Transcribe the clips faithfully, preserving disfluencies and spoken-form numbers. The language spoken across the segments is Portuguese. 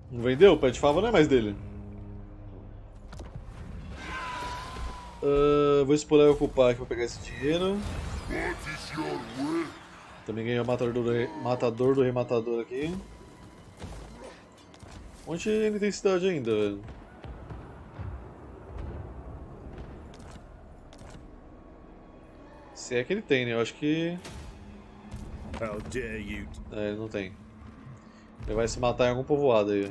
Não vendeu? O pé de fava não é mais dele. Uh, vou explorar e ocupar aqui pra pegar esse dinheiro. Também ganhei o matador do rei, matador do rei matador aqui. Onde ele tem cidade ainda, velho? Se é que ele tem, né? Eu acho que... How dare you? É, ele não tem. Ele vai se matar em algum povoado aí.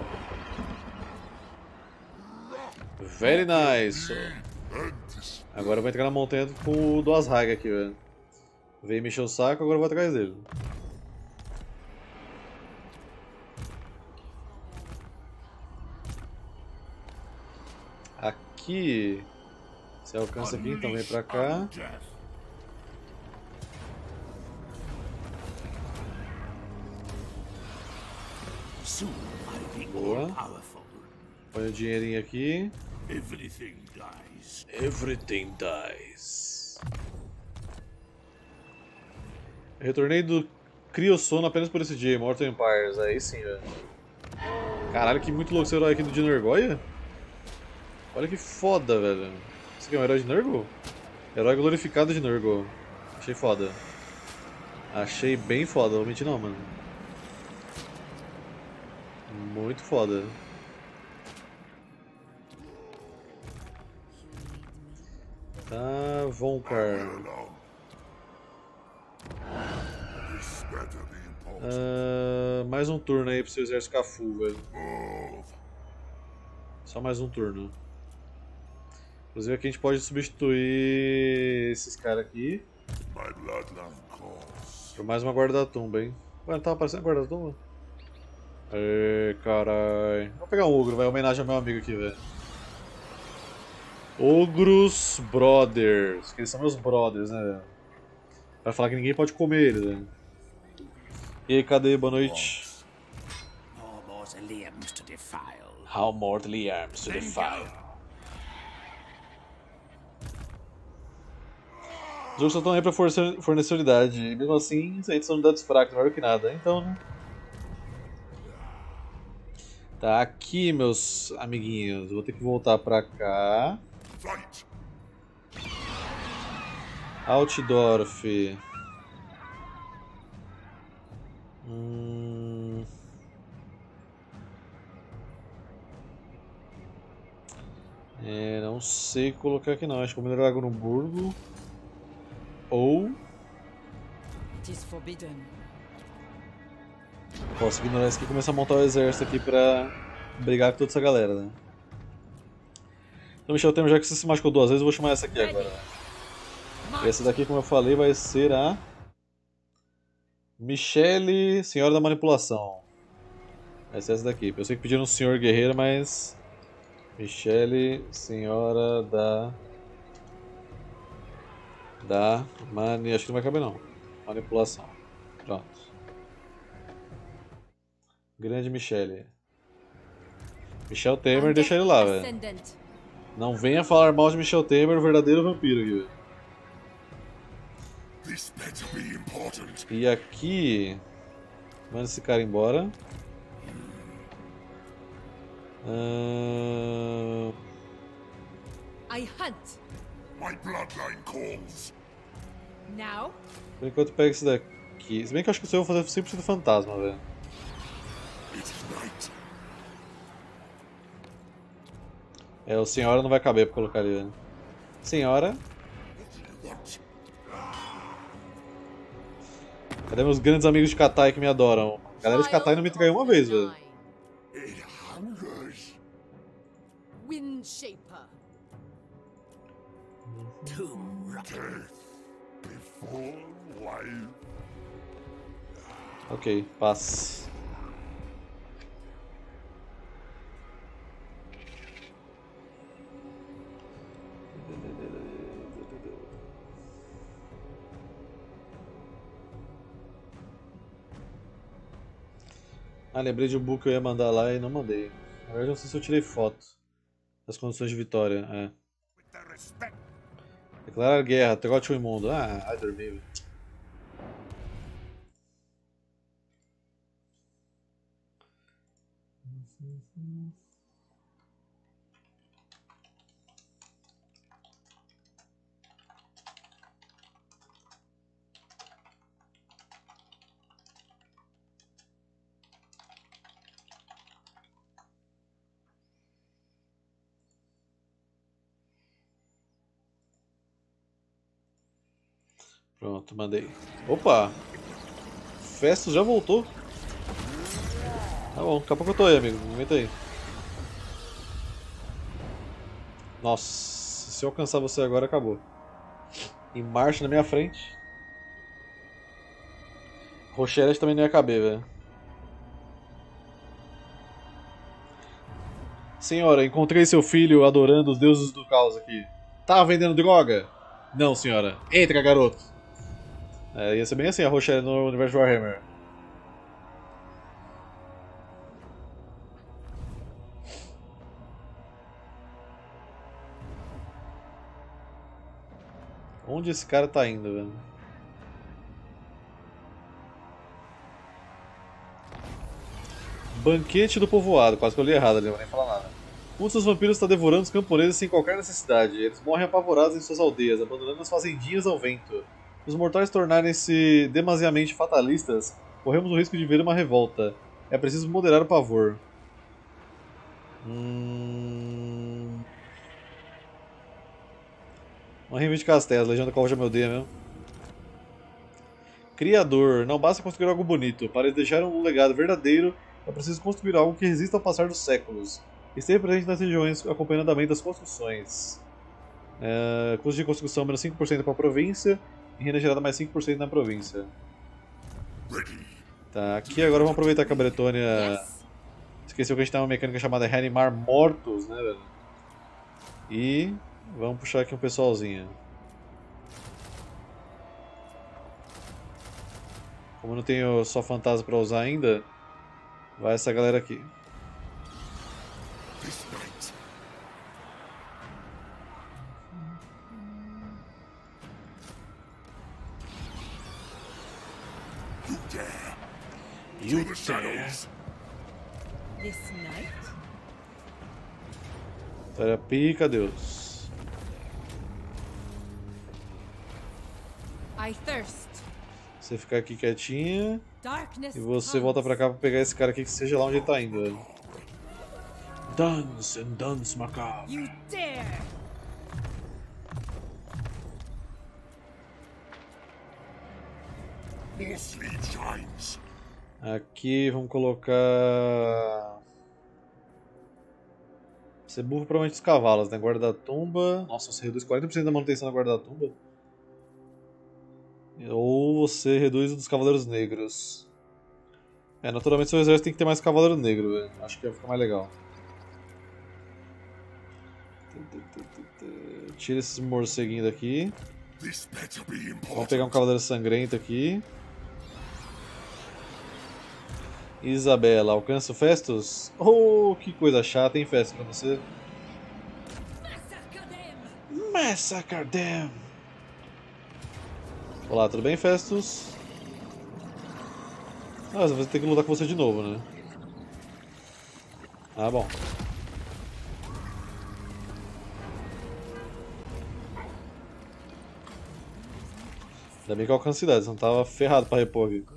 Very nice! Agora eu vou entrar na montanha com o do Azraga aqui, velho. Veio mexer o saco, agora eu vou atrás dele. Aqui... Você alcança aqui, então vem pra cá. Boa. Põe o dinheirinho aqui. Everything dies. Everything dies. Eu retornei do Criosono apenas por esse dia, Immortal Empires. Aí sim, velho. Caralho, que muito louco esse herói aqui do de Nergoia. Olha que foda, velho. Esse aqui é um herói de Nurgle? Herói glorificado de Nurgle. Achei foda. Achei bem foda, não vou mentir não, mano. Muito foda. Tá, Vonkar. Uh, mais um turno aí pro seu exército ficar full, velho. Só mais um turno. Inclusive aqui a gente pode substituir esses caras aqui por mais uma guarda da tumba, hein? Ué, não tava aparecendo a guarda da tumba? Ê, carai. Vou pegar um ogro, vai homenagem ao meu amigo aqui, velho. Ogros Brothers. Que eles são meus brothers, né, velho? Vai falar que ninguém pode comer eles, velho. E aí, cadê? Boa noite. How mortally arms to defile. Os jogos só estão aí pra fornecer, fornecer unidade, e mesmo assim, isso aí são unidades fracas, melhor que nada, então, né? Tá, aqui, meus amiguinhos, vou ter que voltar pra cá. Altdorf. Hum... É, não sei colocar aqui não, acho que vou melhorar Grunburgo. Ou... Posso ignorar isso aqui e começar a montar o exército aqui pra brigar com toda essa galera, né? Então, Michel Temer, já que você se machucou duas vezes, eu vou chamar essa aqui agora. E essa daqui, como eu falei, vai ser a... Michele, Senhora da Manipulação. Vai ser essa daqui. Eu sei que pediram um Senhor Guerreiro, mas... Michele, Senhora da... Da... Mani... Acho que não vai caber não. Manipulação. Pronto. Grande Michele. Michel Temer, deixa ele lá, velho. Não venha falar mal de Michel Temer, o verdadeiro vampiro aqui, velho. E aqui... Manda esse cara embora. Uh... I hunt. My bloodline calls. Now? Por enquanto pega esse daqui. Se bem que eu acho que o seu eu vou fazer cem por cento fantasma, velho. É, o Senhora não vai caber pra colocar ali, velho. Senhora. Cadê meus grandes amigos de Katai que me adoram? A galera de Katai não me traiu uma vez, velho. Windshaper. Ok, paz. Ah, lembrei de um book que eu ia mandar lá e não mandei. Na verdade, não sei se eu tirei foto das condições de vitória. É. Declarar guerra, trote o imundo. Ah, ai dormir, velho. Pronto, mandei. Opa! Festus já voltou. Tá bom, daqui a pouco eu tô aí, amigo. Aguenta aí. Nossa, se eu alcançar você agora, acabou. Em marcha na minha frente. Rochelet também não ia caber, velho. Senhora, encontrei seu filho adorando os deuses do caos aqui. Tá vendendo droga? Não, senhora. Entra, garoto. É, ia ser bem assim a Rochelet no universo de Warhammer. Onde esse cara tá indo, velho? Banquete do povoado, quase que eu li errado ali, não vou nem falar nada. Um dos seus vampiros está devorando os camponeses sem qualquer necessidade. Eles morrem apavorados em suas aldeias, abandonando as fazendinhas ao vento. Se os mortais tornarem-se demasiadamente fatalistas, corremos o risco de ver uma revolta. É preciso moderar o pavor. Hum... Uma reivindicar as terras, Legião da Corvo já me odeia mesmo. Criador, não basta construir algo bonito. Para deixar um legado verdadeiro, é preciso construir algo que resista ao passar dos séculos. Esteja presente nas regiões acompanhando o andamento das construções. É, custo de construção menos cinco por cento para a província e renda gerada mais cinco por cento na província. Tá, aqui agora vamos aproveitar que a Bretônia esqueceu que a gente tem uma mecânica chamada reanimar mortos, né, velho? E vamos puxar aqui um pessoalzinho. Como eu não tenho só fantasma pra usar ainda, vai essa galera aqui. You dare. This night? Vitória pica, Deus. I thirst. Você ficar aqui quietinha. Darkness E você comes. volta pra cá pra pegar esse cara aqui, que seja lá onde ele tá indo, velho. Dance and dance macabre. You dare! More sleep shines. Aqui vamos colocar. Você burra provavelmente os cavalos, né? Guarda-tumba. Nossa, você reduz quarenta por cento da manutenção da guarda-tumba. Ou você reduz o dos cavaleiros negros. É, naturalmente seu exército tem que ter mais cavaleiro negro, velho. Acho que vai ficar mais legal. Tira esses morceguinhos daqui. Vamos pegar um cavaleiro sangrento aqui. Isabela, alcança o Festus? Oh, que coisa chata, hein, Festus, pra você? Massacre them! Olá, tudo bem, Festus? Ah, você vai ter que lutar com você de novo, né? Ah, bom. Ainda bem que eu alcanço cidade, senão tava ferrado pra repor aqui.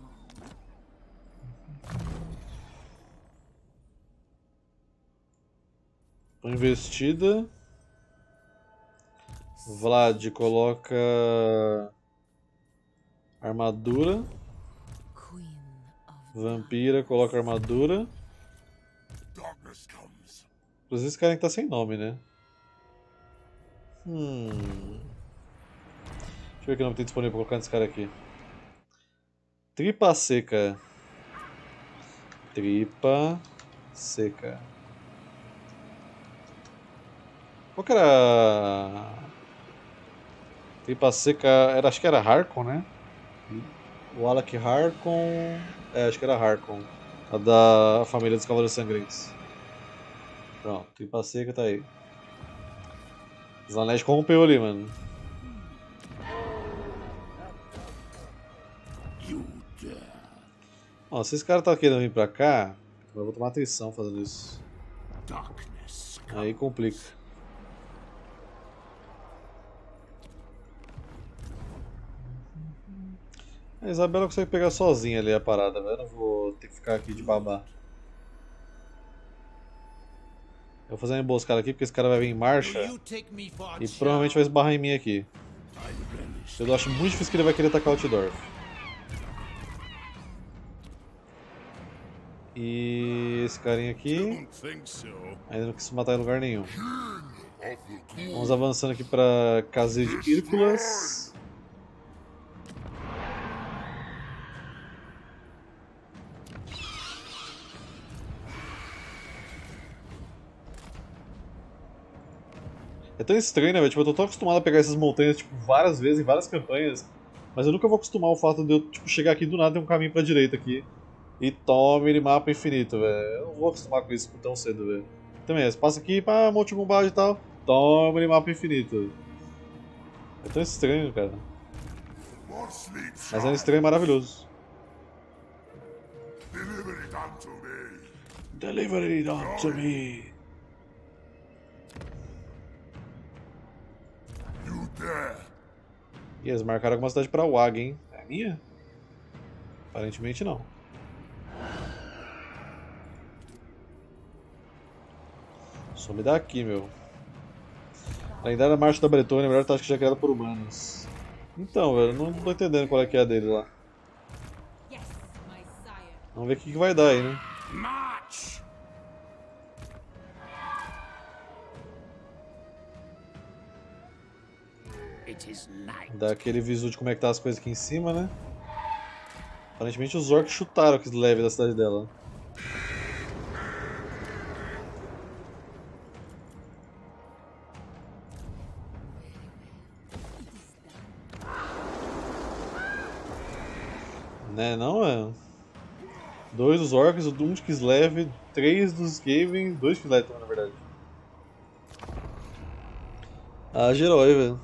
Investida. Vlad coloca armadura. Vampira coloca armadura. Inclusive esse cara que tá sem nome, né? Hum. Deixa eu ver que nome tem disponível pra colocar nesse cara aqui. Tripa seca. Tripa seca. Qual que era? Tripa seca, era, acho que era Harkon, né? O Alec Harkon. É, acho que era Harkon. A da família dos Cavaleiros Sangrentos. Pronto, tripa seca tá aí. Slanesh corrompeu ali, mano. Ó, se esse cara tá querendo vir pra cá, Mas eu vou tomar atenção fazendo isso. Darkness. Aí complica. A Isabela consegue pegar sozinha ali a parada, velho. Eu não vou ter que ficar aqui de babá. Eu vou fazer uma emboscada aqui porque esse cara vai vir em marcha e provavelmente vai esbarrar em mim aqui. Eu acho muito difícil que ele vai querer atacar o Altdorf. E esse carinha aqui ainda não quis matar em lugar nenhum. Vamos avançando aqui para Caseio de Hirculas. É tão estranho, né, velho? Tipo, eu tô tão acostumado a pegar essas montanhas tipo, várias vezes, em várias campanhas, mas eu nunca vou acostumar ao fato de eu tipo, chegar aqui do nada e ter um caminho pra direita aqui. E tome minimapa infinito, velho. Eu não vou acostumar com isso tão cedo, velho. Também, você passa aqui pra Monte Gumbad e tal, tome minimapa infinito. É tão estranho, cara. Mas é um estranho maravilhoso. Deliver it unto me. Deliver it unto me. You dare. E eles marcaram alguma cidade pra Wag, hein? É minha? Aparentemente não. Some daqui, meu. Lendária Marcha da Bretônia, a melhor tática já criada por humanos. Então, velho, não tô entendendo qual é que é a dele lá. Yes, my sire. Vamos ver o que, que vai dar aí, né? March. It is night. Dá aquele visu de como é que tá as coisas aqui em cima, né? Aparentemente os orcs chutaram aquele leve da cidade dela. Né, não é? Dois dos orcs, um de Kislev, três dos Skaven, dois Kislev na verdade. Ah, herói, velho.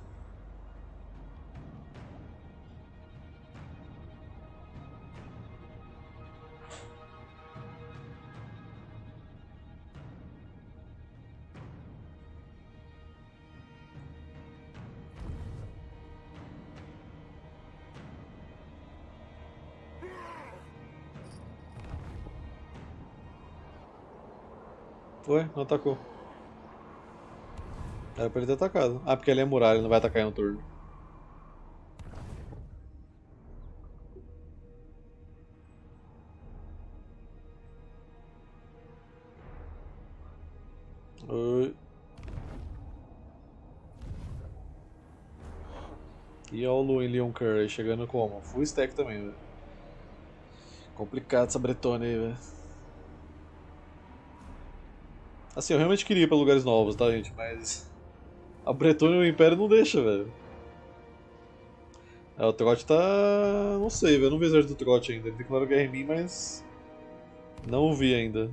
Foi, não atacou. Era pra ele ter atacado. Ah, porque ele é muralha, ele não vai atacar em um turno. Oi. E olha o Luin Leon Curry chegando como? Full stack também, velho. Complicado essa Bretônia aí, velho. Assim, eu realmente queria ir pra lugares novos, tá, gente? Mas a Bretônia e o Império não deixa, velho. É, o Trote tá... não sei, velho. Eu não vi o exército do Trote ainda. Ele declarou guerra em mim, mas... não o vi ainda.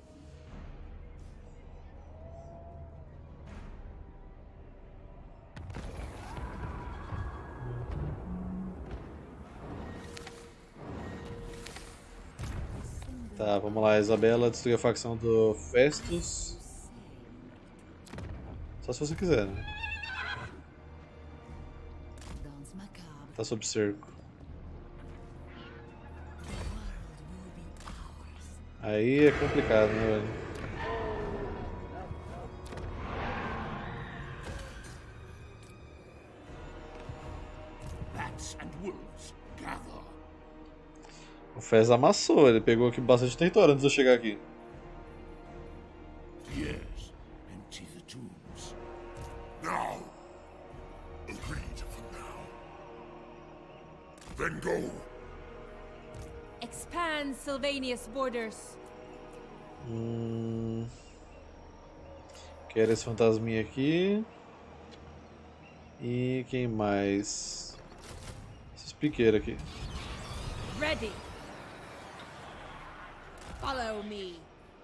Tá, vamos lá. Isabela destruiu a facção do Festus. Só se você quiser, né? Dance macabre. Tá sob cerco. The world will be ours. Aí é complicado, né, velho? Bats and wolves gather. O Fez amassou, ele pegou aqui bastante território antes de eu chegar aqui. Yes, empty the tombs. Now. Agreed for now. Then go. Expand Sylvania's borders. Hum... Quero esse fantasminha aqui. E quem mais? Esses piqueiros aqui. Ready. Follow me.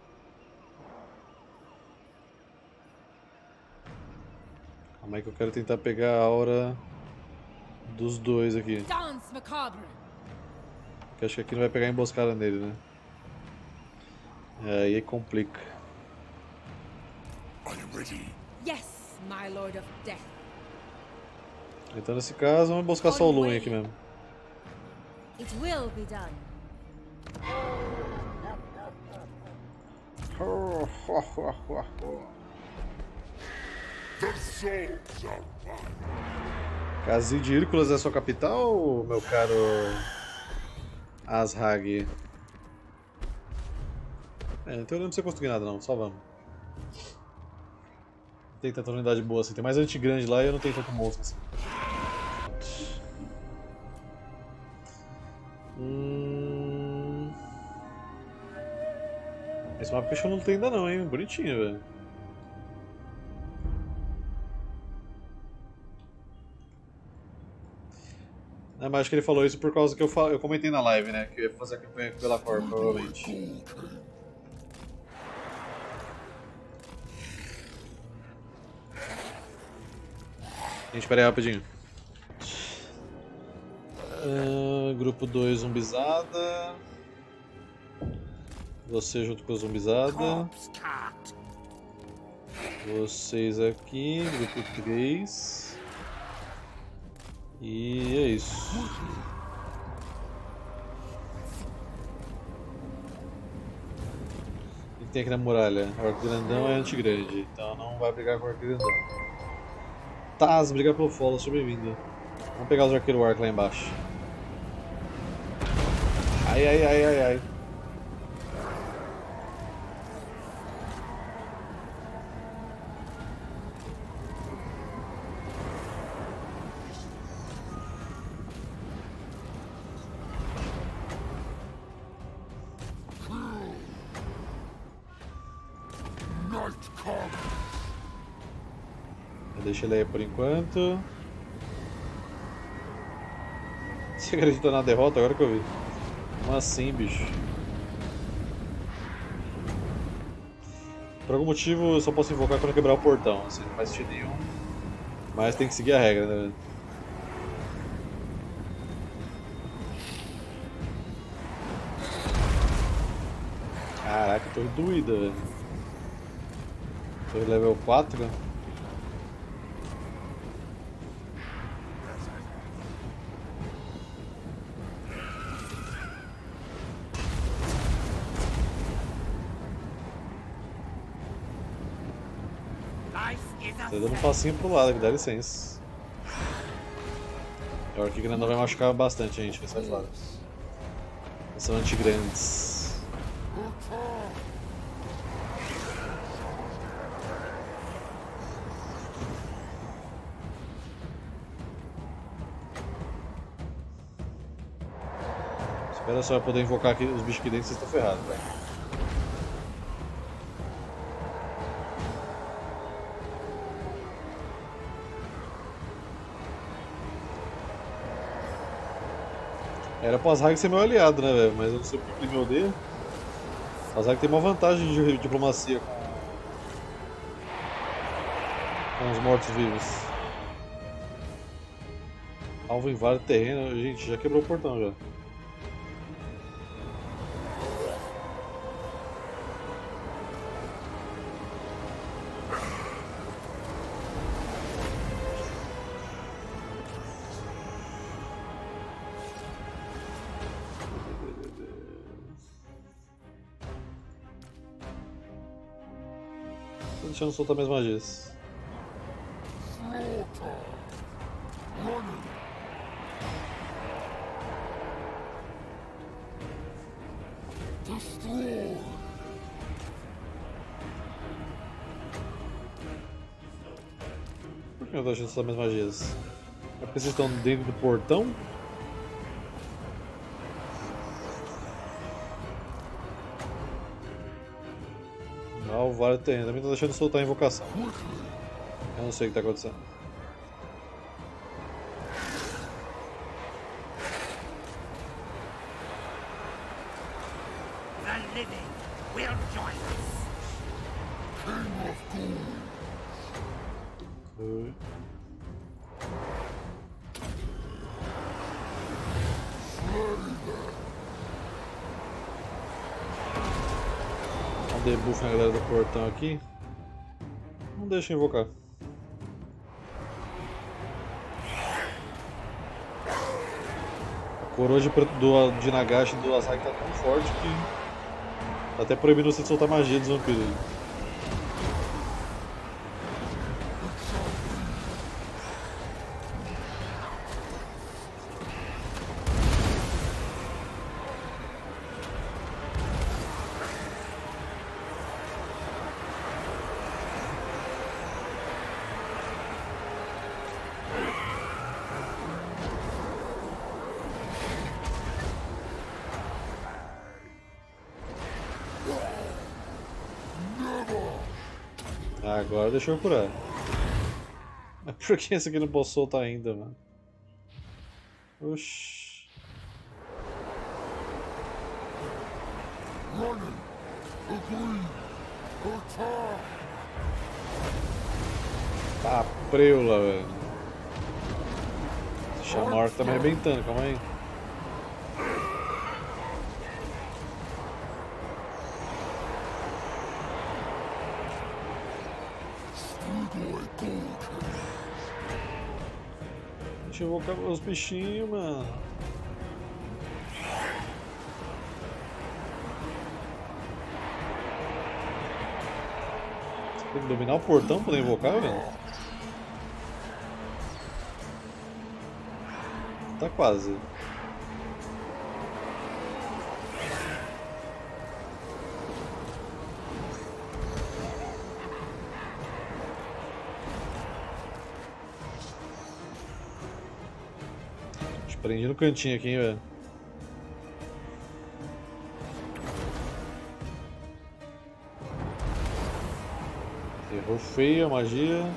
Calma aí que eu quero tentar pegar a aura dos dois aqui. Dance macabre. Que acho que aqui não vai pegar emboscada nele, né? Aí complica. Are you ready? Yes, my Lord of Death. Então nesse caso, vamos buscar só o Lumen aqui mesmo. It will be done. The souls are mine. Casinho de Hércules é sua capital, meu caro Azhag? É, então não precisa construir nada não, só vamos. Não tem tanta unidade boa assim, tem mais antigrande lá e eu não tenho tanto monstro assim. Hum... Esse mapa que eu não tenho ainda não, hein? Bonitinho, velho. É, mas acho que ele falou isso por causa que eu, fa... eu comentei na live, né? Que eu ia fazer a campanha com o Belacor, provavelmente. Gente, pera aí rapidinho. Uh, grupo dois, zumbizada. Você junto com a zumbizada. Corpse cat. Vocês aqui, grupo três. E é isso. O que tem aqui na muralha? O arco grandão é anti-grande, então não vai brigar com o arco grandão. Taz, brigar pelo follow, seja bem-vindo. Vamos pegar os arqueiros arco lá embaixo. Ai, ai, ai, ai, ai. Night comes. Deixa ele aí por enquanto. Você acredita na derrota agora que eu vi? Como assim, bicho? Por algum motivo eu só posso invocar quando eu quebrar o portão, assim, não faz sentido nenhum. Mas tem que seguir a regra, né? Caraca, torre doída, velho. Torre level quatro. Tá dando um passinho pro lado aqui, dá licença. O Orc grandão vai machucar bastante a gente, vai sair fora. Eles são anti-grandes. Espera só eu poder invocar aqui os bichos aqui dentro, vocês estão ferrados, velho. Era pro Azhag ser meu aliado, né, velho? Mas eu não sei porque ele me odeia. O Azhag tem uma vantagem de diplomacia com, com os mortos-vivos. Alvo invade terreno. Gente, já quebrou o portão já. Tô deixando soltar minhas magias. Por que eu tô deixando soltar minhas magias? É porque vocês estão dentro do portão? Ah, o vale tem, também tô deixando soltar a invocação. Eu não sei o que tá acontecendo. The living will join us. King of Ghouls. Oi. debuff na galera do portão aqui. Não deixa eu invocar. A coroa de, do, de Nagashi do Asaki tá tão forte que tá até proibindo você de soltar magia dos vampiros. Agora deixa eu curar. Mas por que esse aqui não posso soltar ainda, mano? Oxi. Tá preula, velho. Esse Shamar tá me arrebentando, calma aí. Deixa eu invocar os bichinhos, mano. Tem que dominar o portão pra poder invocar, velho? Tá quase. Prendi no cantinho aqui, hein, velho. Errou feio a magia.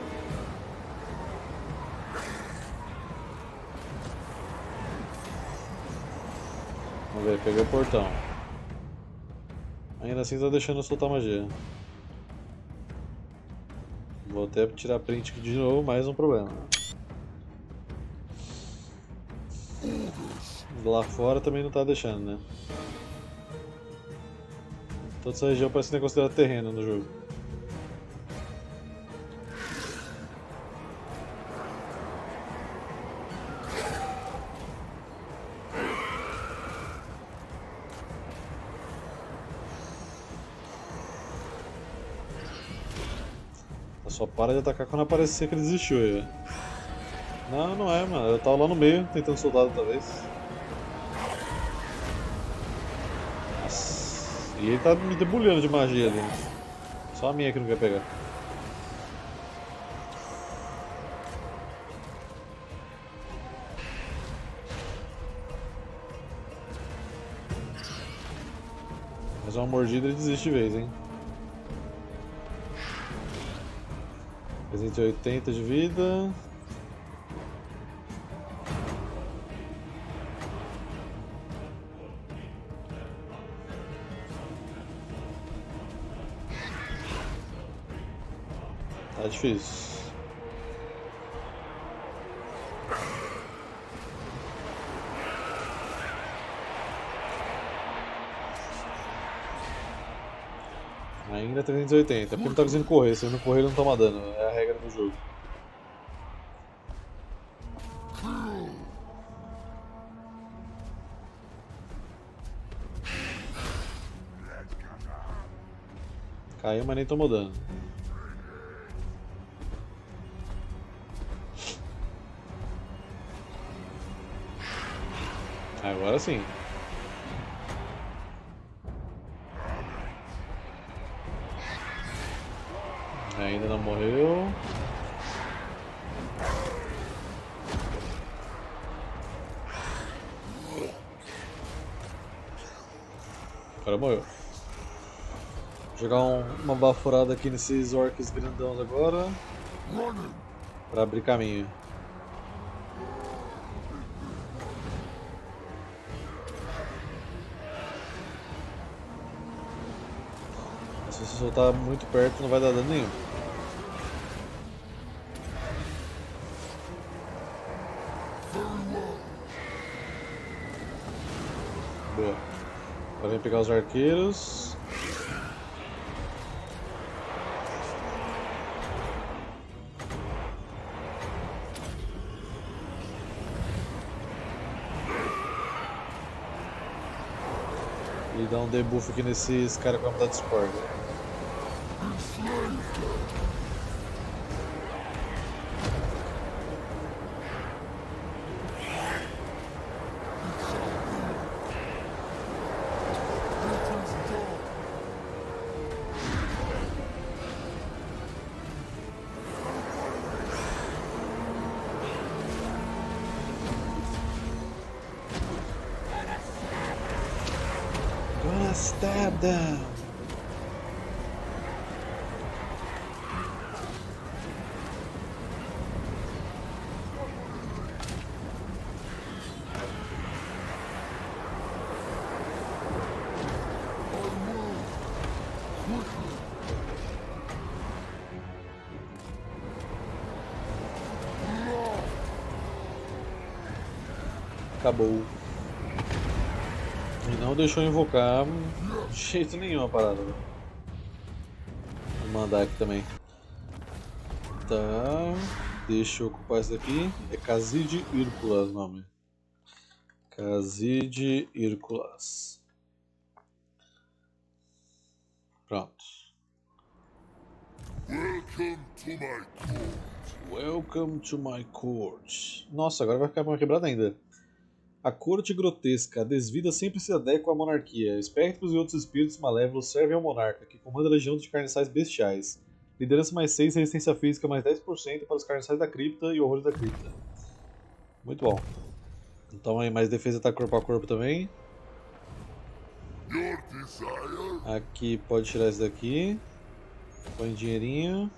Vamos ver, peguei o portão. Ainda assim tá deixando eu soltar magia. Vou até tirar print aqui de novo, mais um problema. Lá fora também não tá deixando, né? Toda essa região parece que não é considerada terreno no jogo. Ela só para de atacar quando aparecer que ele desistiu aí, velho. Não, não é, mano. Eu tava lá no meio tentando soldar outra vez. E ele tá me debulhando de magia ali. Só a minha que não quer pegar. Mais uma mordida e ele desiste de vez, hein? trezentos e oitenta de vida. Tá difícil. Ainda trezentos e oitenta, porque não tá conseguindo correr, se ele não correr ele não toma dano, é a regra do jogo. Caiu, mas nem tomou dano. Agora sim. Ainda não morreu. Agora morreu. Vou jogar um, uma baforada aqui nesses orcs grandões agora. Pra abrir caminho. Se você soltar muito perto não vai dar dano nenhum. Boa. Agora vem pegar os arqueiros. E dá um debuff aqui nesses caras com a habilidade de Spore. Gonna stab them. Acabou. E não deixou invocar de jeito nenhum a parada. Vou mandar aqui também. Tá. Deixa eu ocupar esse daqui. É Khazid Hyrkulas o nome. Khazid Hyrkulas. Pronto. Welcome to my court. Welcome to my court. Nossa, agora vai ficar mais quebrada ainda. A corte grotesca, a desvida sempre se adequa à monarquia. Espectros e outros espíritos malévolos servem ao monarca, que comanda a legião de carniçais bestiais. Liderança mais seis, resistência física mais dez por cento para os carniçais da cripta e horrores da cripta. Muito bom. Então aí mais defesa tá corpo a corpo também. Your desire? Aqui pode tirar esse daqui. Põe dinheirinho.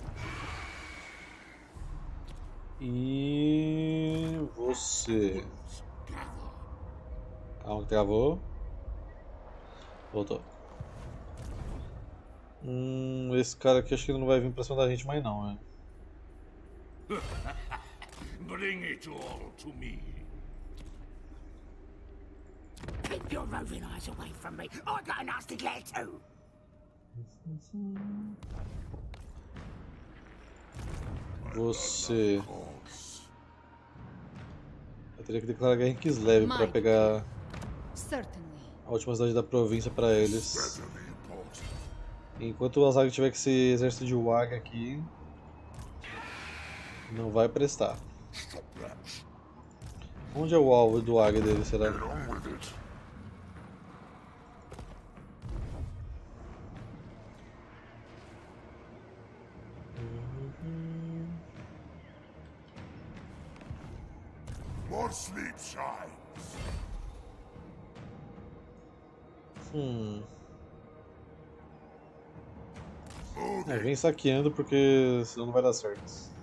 E você. Calma que travou. Voltou. Hum, esse cara aqui acho que não vai vir pra cima da gente mais não, né? Bring it all to me. Keep your roving eyes away from me. I got a nasty glare too. Você. Eu teria que declarar guerra em Kislev pra pegar Certainly. a última cidade da província pra eles. Enquanto o Azag tiver com esse exército de Wag aqui, não vai prestar. Onde é o alvo do Wag dele, será? More sleep shines. Hum. É, vem saqueando porque senão não vai dar certo.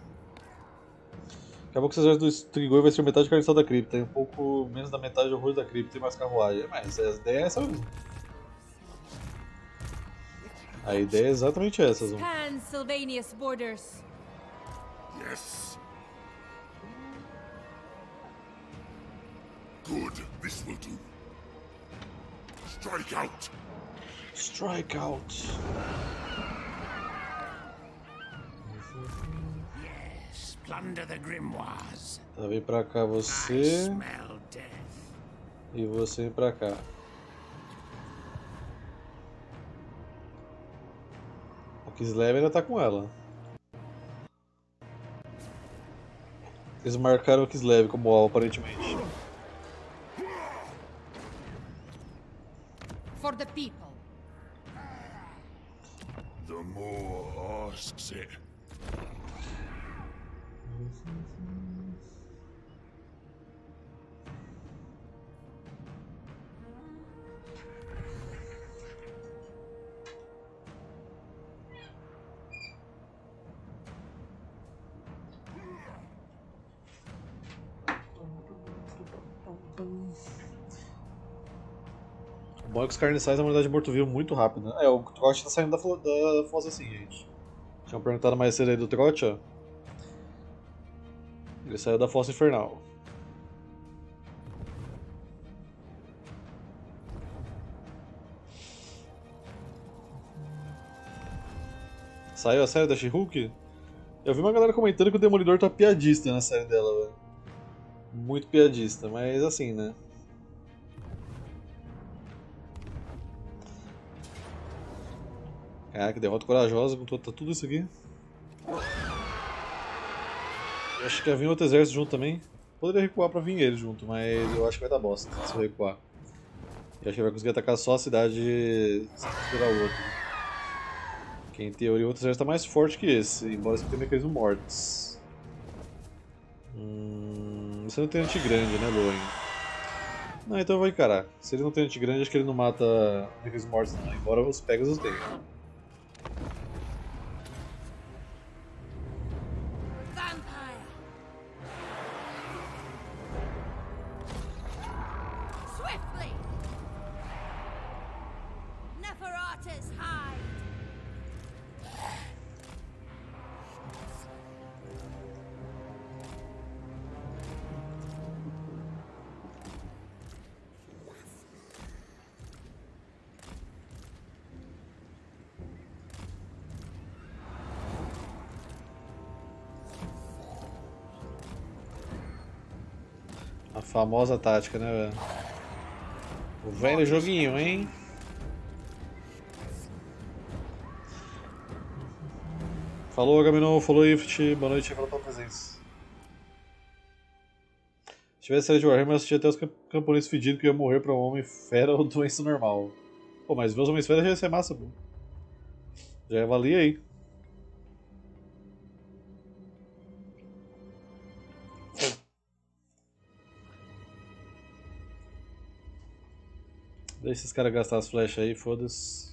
Acabou que o exército do Strigoi vai ser metade carniçal da cripta, e um pouco menos da metade do horror da cripta e mais carruagem. Mas a ideia é essa mesmo. A ideia é exatamente essa, Zoom. Scan Sylvania's borders. Yes. Good. This will do. Strike out. Strike out. Yes, plunder the grimoires. Tá, vem pra cá I você smell death. e você vem pra cá. A Kislev ainda tá com ela. Eles marcaram o Kislev como alvo, aparentemente. For the people. The more asks it. O bom é que os carniçais na unidade de morto-vivo muito rápido, né? É, o Trote tá saindo da, fo da fossa assim, gente. Tinham perguntado mais cedo aí do Trote, ó. Ele saiu da fossa infernal. Saiu a série da She-Hulk? Eu vi uma galera comentando que o Demolidor tá piadista na série dela, velho. Muito piadista, mas assim, né? Caraca, derrota corajosa com tudo, tudo isso aqui. Eu acho que ia vir outro exército junto também. Poderia recuar pra vir ele junto, mas eu acho que vai dar bosta se eu recuar. Eu acho que ele vai conseguir atacar só a cidade sem considerar o outro. Que em teoria o outro exército tá mais forte que esse, embora você tenha mecanismo mortes. Hum, você não tem anti-grande, né, Loen? Não, então eu vou encarar. Se ele não tem anti-grande, acho que ele não mata mecanismo mortes não, embora os Pegasus tenham. A famosa tática, né, velho? O velho joguinho, hein? Falou, Agamenon, falou, Ift, boa noite, falou pela presença. Se tivesse série de Warhammer, eu assistia até os camponeses fedidos que ia morrer pra um homem fera ou doença normal. Pô, mas ver os homens fera já ia ser massa, pô. Já avalia aí. Deixa esses caras gastar as flechas aí, foda-se.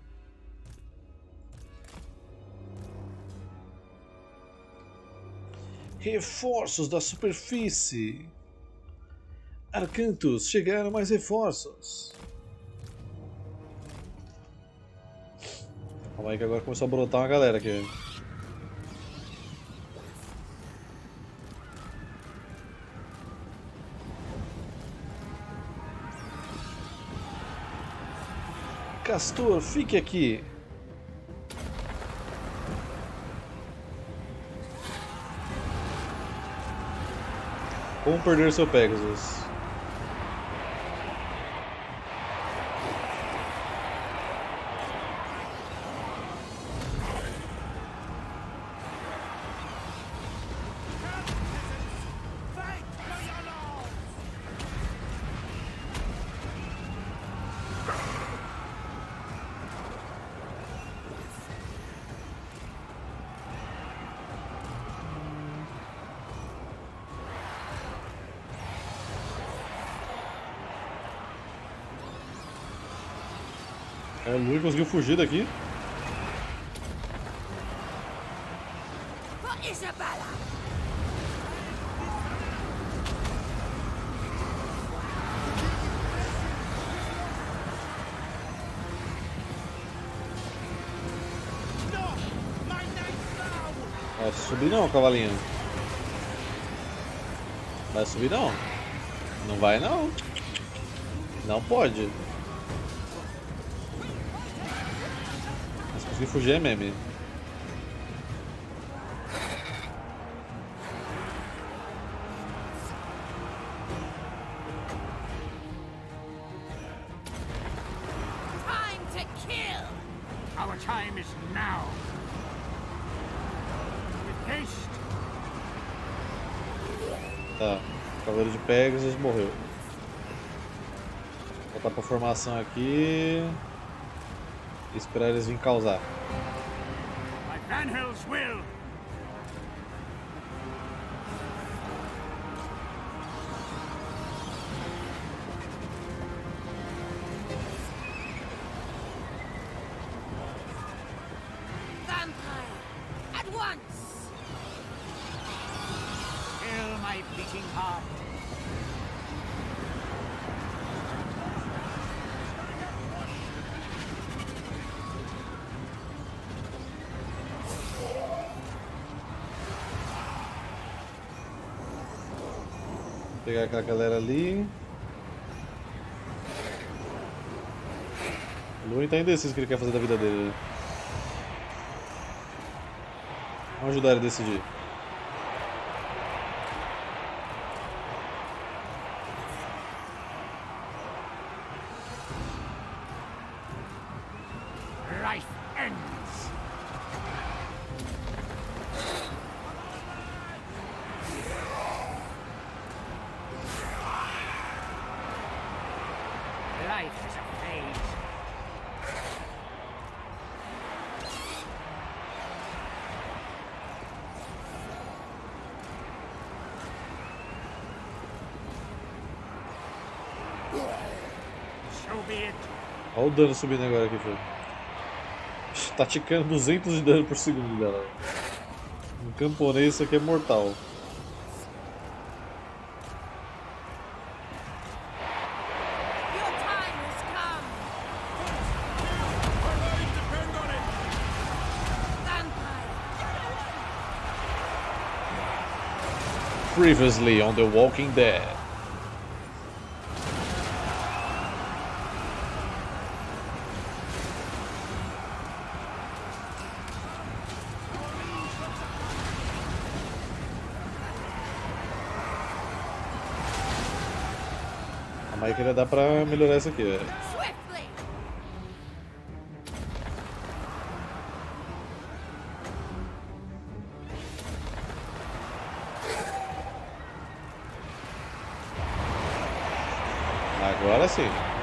Reforços da superfície. Arcantos, chegaram mais reforços. Calma aí que agora começou a brotar uma galera aqui. Castor, fique aqui. Como perder seu Pegasus? É, o Lui conseguiu fugir daqui. Isabella! Vai subir não, cavalinho. Vai subir não. Não vai não. Não pode. Mas conseguir fugir é meme. Time to kill! Our time is now! With haste! Tá, o Cavaleiro de Pegasus morreu. Vou voltar pra formação aqui. E esperar eles virem causar. By Vanhel's will! Vampire! At once! Kill my beating heart! Vou pegar aquela galera ali. O Luin tá indeciso o que ele quer fazer da vida dele. Vamos ajudar ele a decidir. life ends. Life is a phase. So be it. Olha o dano subindo agora aqui, filho. Tá ticando duzentos de dano por segundo dela. No camponês isso aqui é mortal. Your time has come. Vampire. Previously on The Walking Dead. Mas queria dar pra melhorar isso aqui, velho. Swiftly. Agora sim.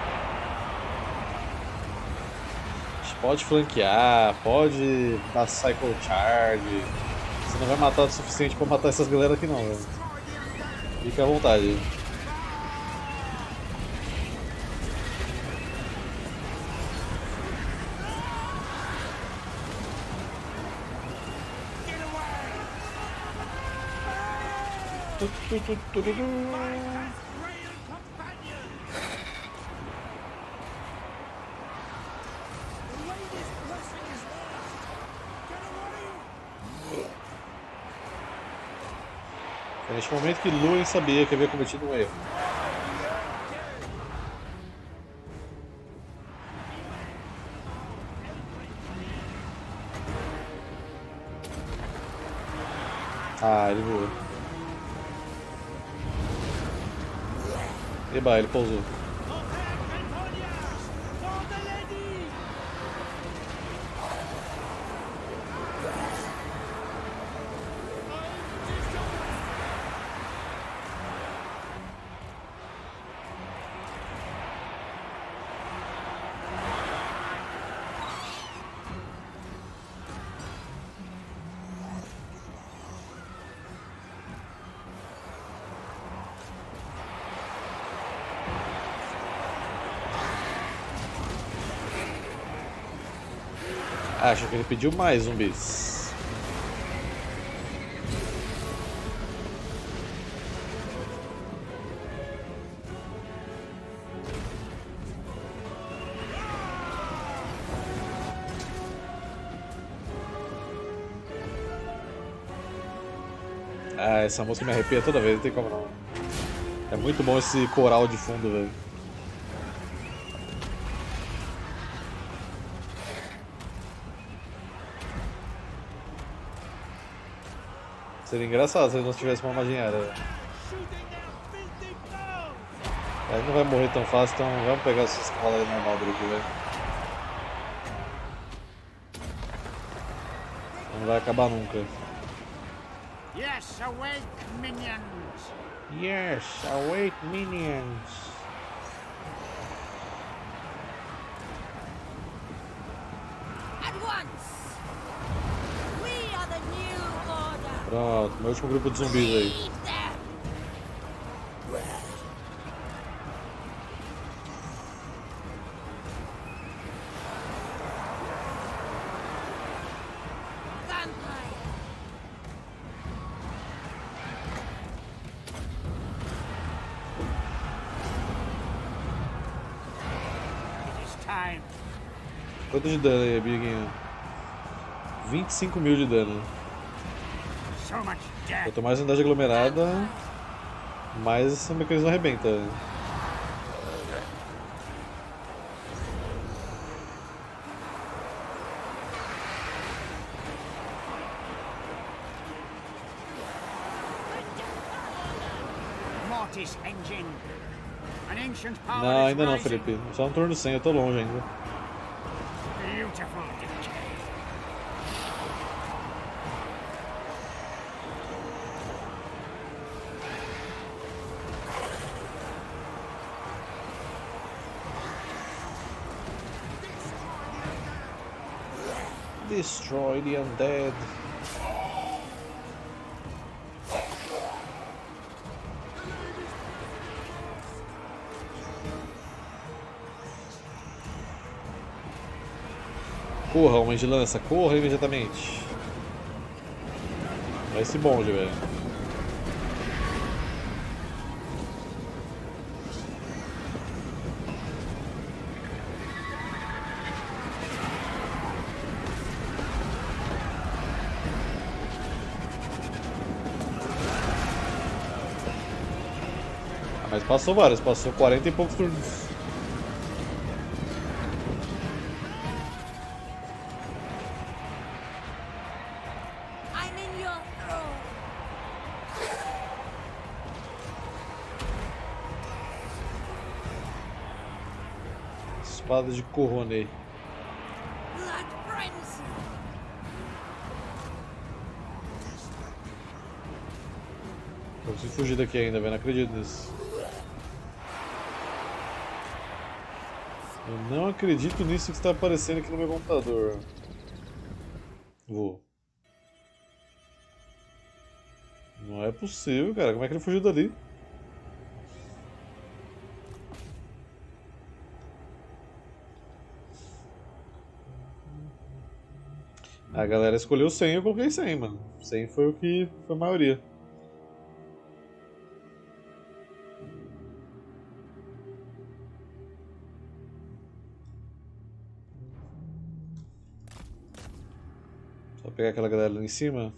A gente pode flanquear, pode dar Cycle Charge. Você não vai matar o suficiente pra matar essas galera aqui não, velho. Fica à vontade. Tu, tu, tu, tu, tu, tu. É neste momento que Lúen sabia que havia cometido um erro. Ah, ele voou. Eba, ele pousou. Acho que ele pediu mais zumbis. Ah, essa música me arrepia toda vez, não tem como não. É muito bom esse coral de fundo, velho. Seria engraçado se ele não tivesse uma maginhada. Ele não vai morrer tão fácil, então vamos pegar esses cavaleiros normal dele aqui, velho. Não vai acabar nunca. Yes, awake, minions. Yes, awake minions. At once. We are the new order. Pronto, meu último grupo de zumbis aí. Lead them. Vampire. It is time. Quanto de dano aí, amiguinho? vinte e cinco mil de dano. So much death. Quanto mais unidade aglomerada, mais esse mecanismo arrebenta. Mortis engine. An ancient power Não, is ainda não, rising. Felipe. Só no turno cem, eu tô longe ainda. beautiful decay. Destroy the undead. Corra, homem de lança, corra imediatamente. Vai esse bonde, velho. Ah, mas passou vários, passou quarenta e poucos turnos. Espada de Corronei. Blood frenzy. Eu preciso fugir daqui ainda, velho. Não acredito nisso. Eu não acredito nisso que está aparecendo aqui no meu computador. Vou. Não é possível, cara. Como é que ele fugiu dali? A galera escolheu cem, eu coloquei cem, mano. cem foi o que foi a maioria. Só pegar aquela galera lá em cima.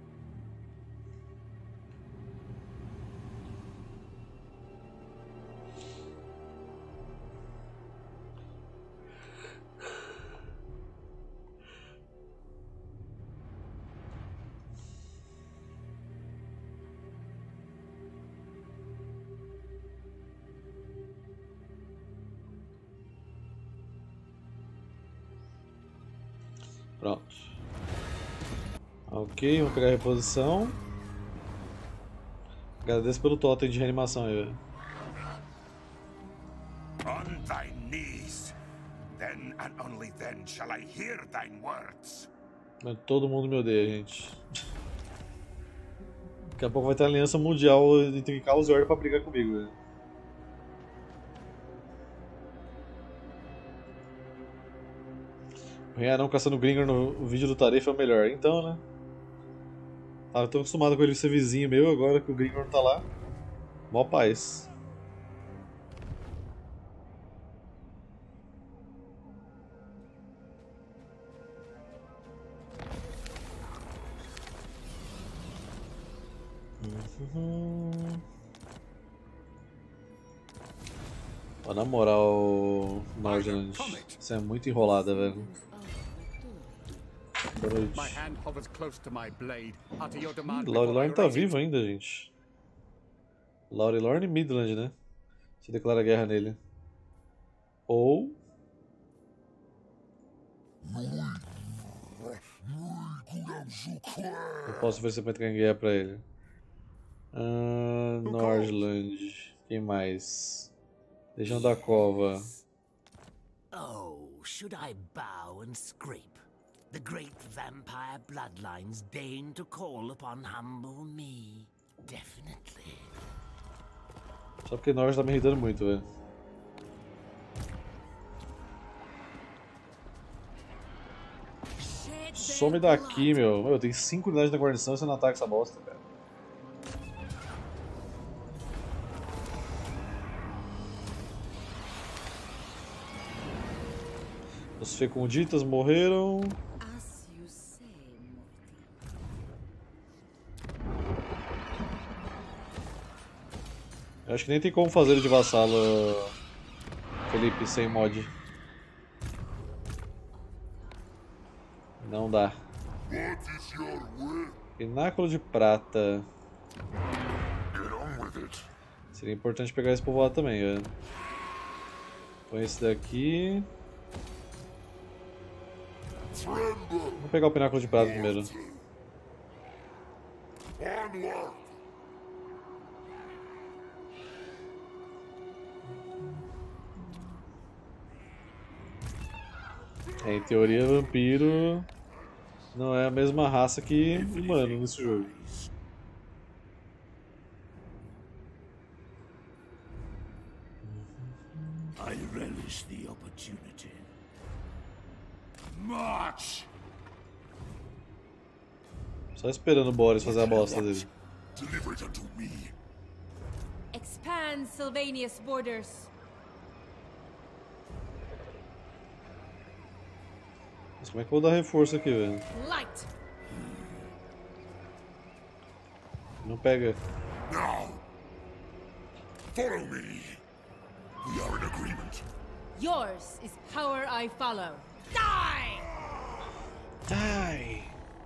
Pronto. Ok, vamos pegar a reposição. Agradeço pelo totem de reanimação aí, velho. On thy knees. Then and only then shall I hear thine words. Mas todo mundo me odeia, gente. Daqui a pouco vai ter a aliança mundial entre Caos e Ordem pra brigar comigo, velho. O Rei Anão caçando Gringor no vídeo do Tarefa é o melhor. Então, né? Tava tão acostumado com ele ser vizinho meu, agora que o Gringor tá lá. Mó paz. Ó, na moral, Nordland, isso é muito enrolada, velho. Boa noite. Laurilorn tá vivo ainda, gente. Laurilorn e Midland, né? Você declara guerra nele. Ou... eu posso ver se vai ter guerra pra ele. Ah, Nordland. Quem mais? Legião da Cova. Oh, should I bow and scrape? The great vampire bloodlines deign to call upon humble me. Definitely. Só porque Nord tá me irritando muito, velho. Some daqui, meu. Meu, eu tenho cinco unidades na guarnição e você não ataca essa bosta, cara. Os fecunditas morreram. Eu acho que nem tem como fazer ele de vassalo, Felipe, sem mod. Não dá. Pináculo de prata. Seria importante pegar esse povoado também, velho. Põe esse daqui. Vou pegar o pináculo de prata primeiro. É, em teoria, vampiro não é a mesma raça que humano nesse jogo. I relish the opportunity. March! Só esperando o Boris fazer a bosta dele. Deliver it unto me. Expand Sylvania's borders. Mas como é que eu vou dar reforço aqui, velho? Light. Não pega. Now! Follow me! We are in agreement. Yours is power I follow. Die! Ai!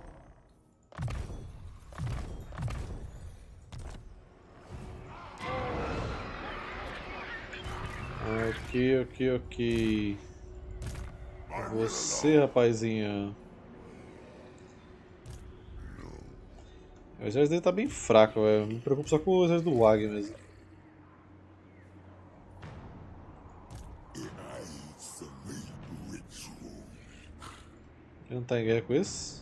Ok, ok, ok. Você, rapazinho. O exército dele tá bem fraco, velho. Me preocupo só com o exército do Wag mesmo. Quem não tá em guerra com esse?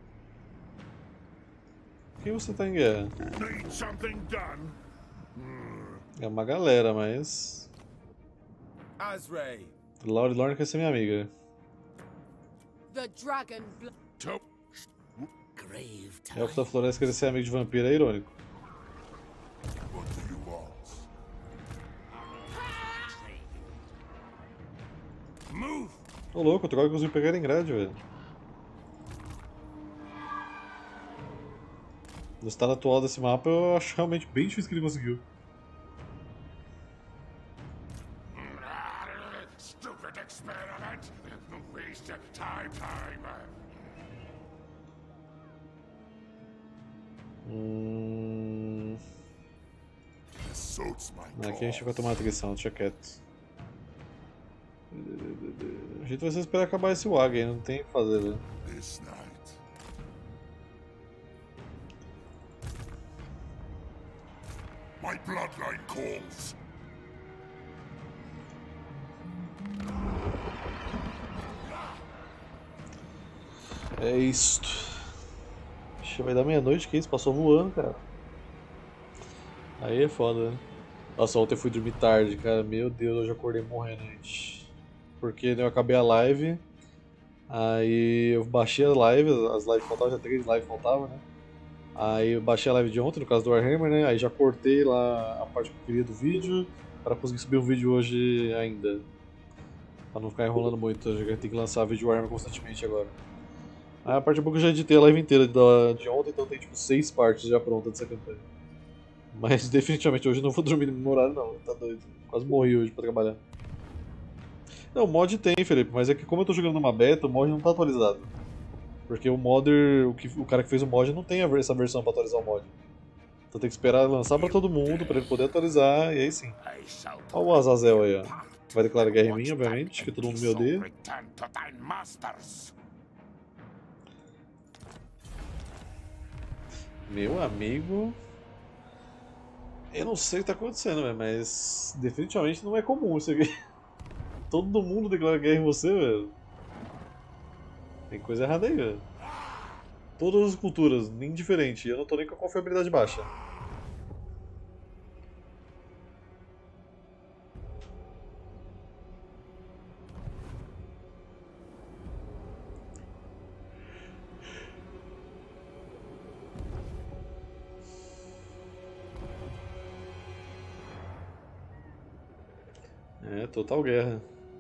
Quem você tá em guerra? Need something done? É uma galera, mas... Azray. Lauri Lorne quer ser minha amiga. The dragon blood. To Grave Elfo da time. Floresta querer ser amigo de vampiro é irônico. what do you want? Move! Ô louco, o Troll conseguiu pegar em grade, velho. No estado atual desse mapa, eu acho realmente bem difícil que ele conseguiu. Stupid experiment! Waste of time, time! Hum... Suits my Aqui a gente vai cause. tomar atrição, deixa quieto. A gente vai só esperar acabar esse Wag aí, não tem o que fazer, velho. This night. My bloodline calls. É isto. Ixi, vai dar meia-noite, que isso? Passou voando, cara. Aí é foda, né? Nossa, ontem eu fui dormir tarde, cara. Meu Deus, eu já acordei morrendo, gente. Porque né, eu acabei a live. Aí eu baixei a live, as lives faltavam, já três lives faltavam, né? Aí eu baixei a live de ontem, no caso do Warhammer, né? Aí já cortei lá a parte que eu queria do vídeo, para conseguir subir um vídeo hoje ainda. Pra não ficar enrolando muito, eu já tenho que lançar vídeo Warhammer constantemente agora. Aí a parte boa que eu já editei a live inteira de, de ontem, então tem tipo seis partes já prontas dessa campanha. Mas definitivamente hoje eu não vou dormir no mesmo horário não, tá doido. Quase morri hoje pra trabalhar. Não, mod tem, Felipe, mas é que como eu tô jogando numa beta, o mod não tá atualizado. Porque o modder, o, que, o cara que fez o mod não tem essa versão pra atualizar o mod. Então tem que esperar lançar pra todo mundo, pra ele poder atualizar, e aí sim. I shall Olha o Azazel aí, ó. part. Vai declarar guerra em mim, Watch obviamente, that que todo mundo me soul odeia. return to thine masters. Meu amigo... Eu não sei o que tá acontecendo, velho, mas definitivamente não é comum isso aqui. Todo mundo declara guerra em você, velho. Tem coisa errada aí, velho. Todas as culturas, nem diferente. Eu não tô nem com a confiabilidade baixa. É, total guerra.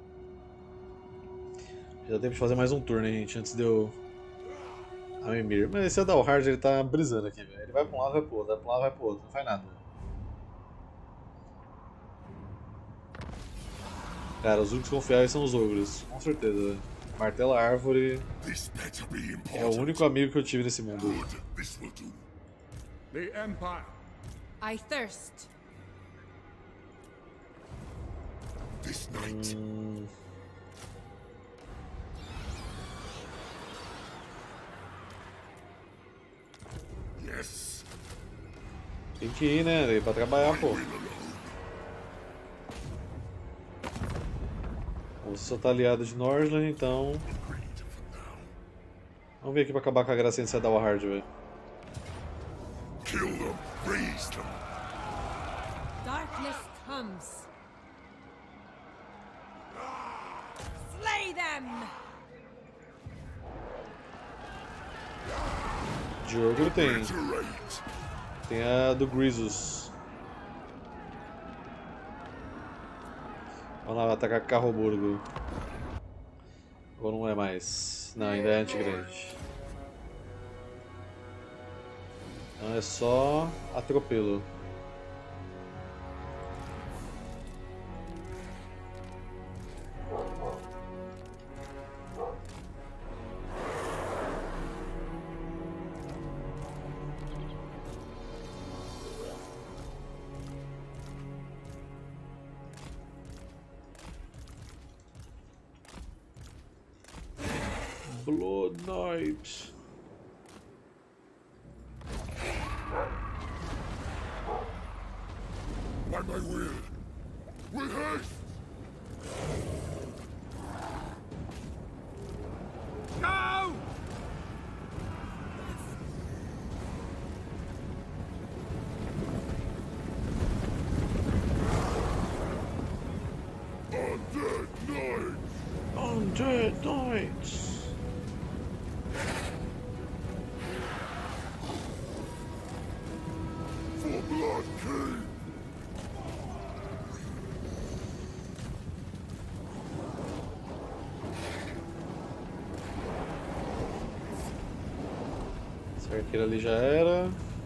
Já temos que fazer mais um turno, hein, gente, antes de eu... A Mimir. Mas esse Adalhard, ele tá brisando aqui, velho. Ele vai pra um lado, vai pro outro, vai pra um lado, vai pro outro. Não faz nada. Cara, os únicos confiáveis são os ogros, com certeza, velho. Martelo Árvore This better be important. é o único amigo que eu tive nesse mundo. Good. This will do. The Empire. I thirst. This night. Hum... Yes. Tem que ir, né? Tem pra trabalhar, pô. Você só tá aliado de Northland, então... Vamos vir aqui pra acabar com a gracinha de você dar o hard, velho. Kill them. Freeze them. Darkness comes. Slay them! De Ogre tem. Iterate. Tem a do Grisus. Vamos lá atacar Carroburgo. Ou não é mais? Não, ainda é antigrande. Então é só atropelo. Blood Knight. By my will. With haste. Go! Undead knights. Undead Knights. For Blood King. Esse arqueiro ali já era.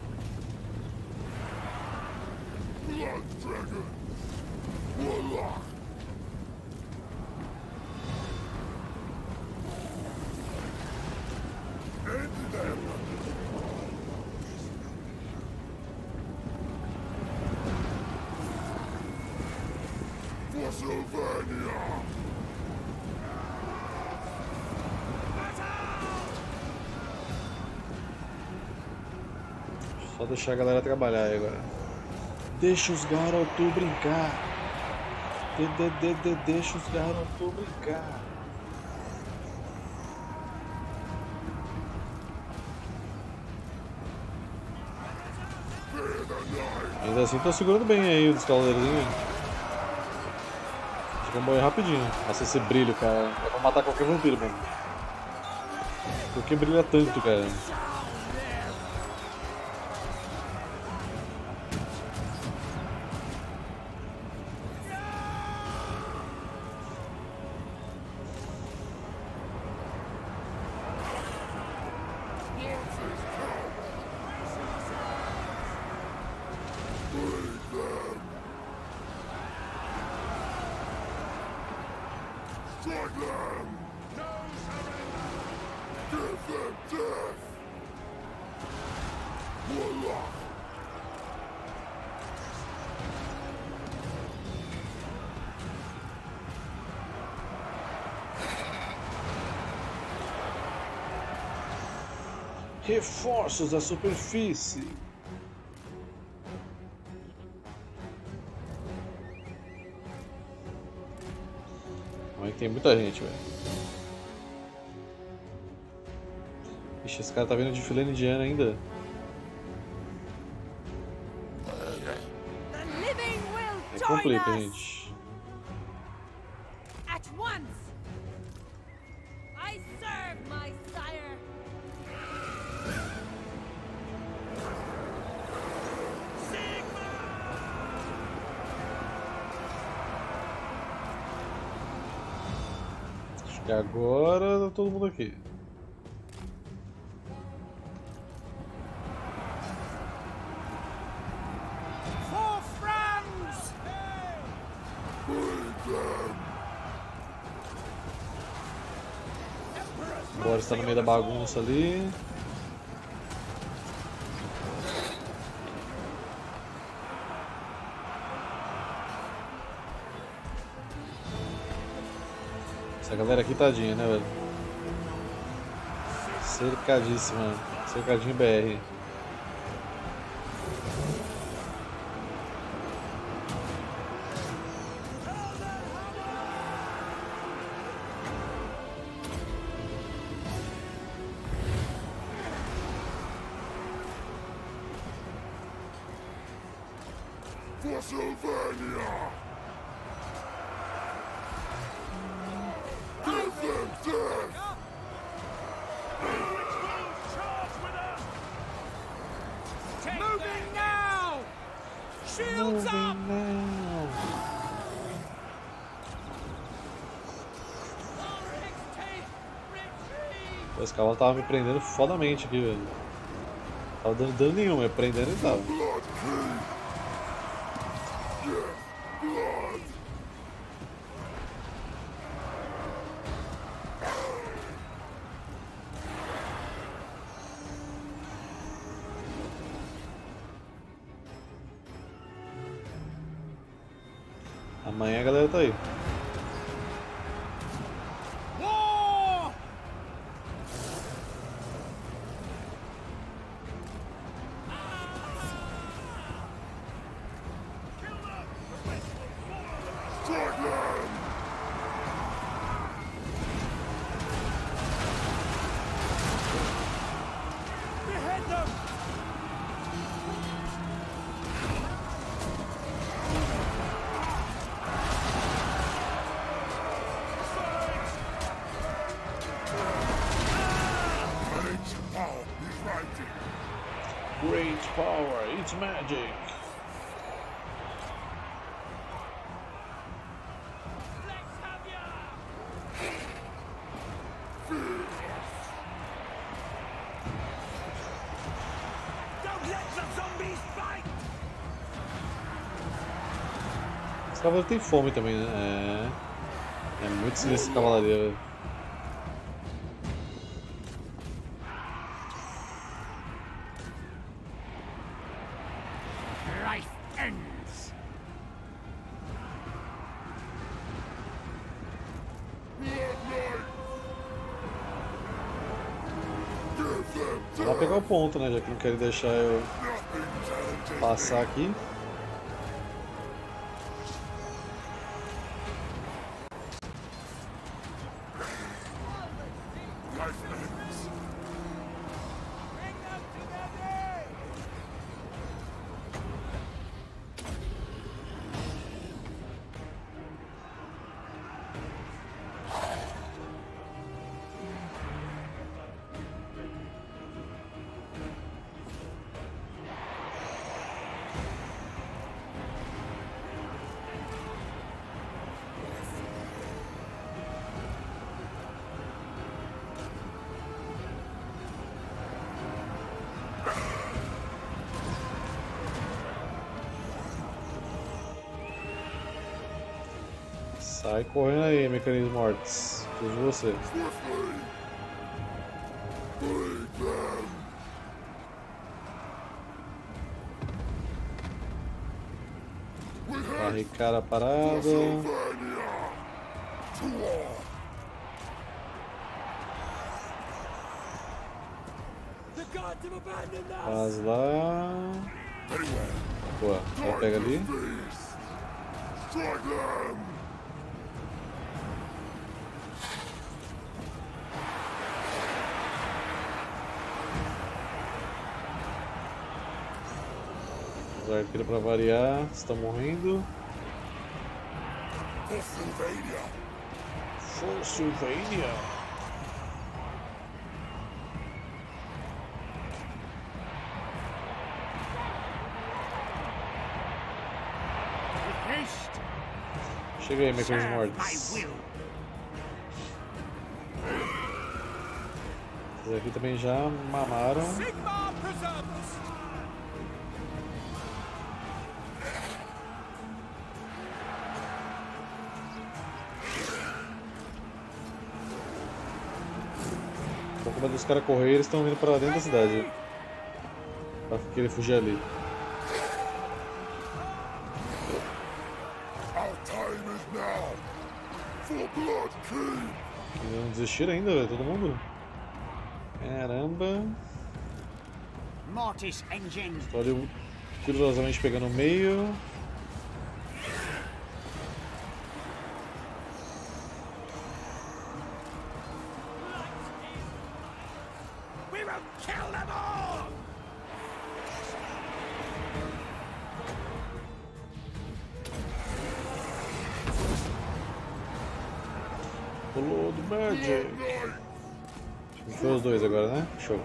Blood Dragon. Warlock. End them. For Sylvania. Só deixar a galera trabalhar aí agora. Deixa os garotos brincar. De, de, de, de, deixa os garotos brincar. Ainda assim tô segurando bem aí os cavaleiros. Acho que é um banho rapidinho. Nossa, esse brilho, cara. É pra matar qualquer vampiro, mano. Por que brilha tanto, cara? Strike them! Give them death! Warlock! Reforços da superfície. Aí tem muita gente, velho. Ixi, esse cara tá vindo de fila indiana ainda. The living will Aí join complica, us gente. at once. I serve my sire. Acho que agora tá todo mundo aqui. For France! O Boris tá no meio da bagunça ali. Essa galera aqui tadinha, né, velho? Cercadíssima. Cercadinho B R. For Sylvania! Give them death! Moving now! Shields up! Esse cavalo tava me prendendo fodamente aqui, velho. Tava dando dano nenhum, mas prendendo ele tava. Blood King! Yes, blood! Amanhã a galera tá aí. War! Strike them! Behead them! Great power is rising! Great power, it's magic. Don't let the zombies fight! Esse cavaleiro tem fome também, né? É. É muito sinistro essa cavalaria, velho. Life ends. Blood Knight! Give them Vai death! pegar o ponto, né? Já que não querem deixar eu Nothing talented! passar aqui. Life ends! Sai correndo aí, mecanismos mortos. Preciso de você. Swiftly! Bleed them! We have Barricada parada. Sylvania! To war! The gods have abandoned us! Faz lá. Very well! Boa, vai pega ali. Beast! Strike them! Os arqueiros pra variar. Estão morrendo. For Sylvania! For Sylvania. With haste. Chega aí, mecanismos Serve mortos. my will. Esses aqui também já mamaram. Sigmar preserve us! Então, quando os caras correr, eles estão vindo pra dentro da cidade. Pra querer fugir ali. Our time is now! For Blood King! Eles não desistiram ainda, velho, todo mundo? Caramba. Mortis engine. Tô ali curiosamente pegando o meio. We will kill them all! Pulou do Magic. Foi os dois agora, né? Show.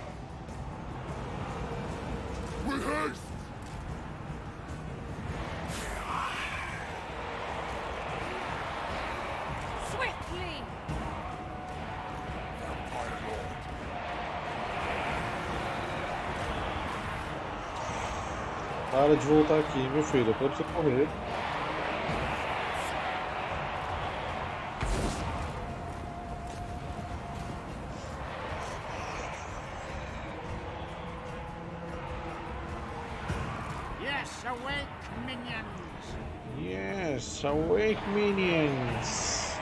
Swiftly! Para de voltar aqui, meu filho. Pode você correr. Yes, awake, minions! Yes, awake minions.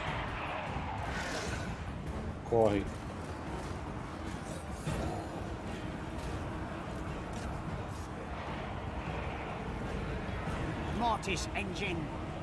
Corre. Mortis engine!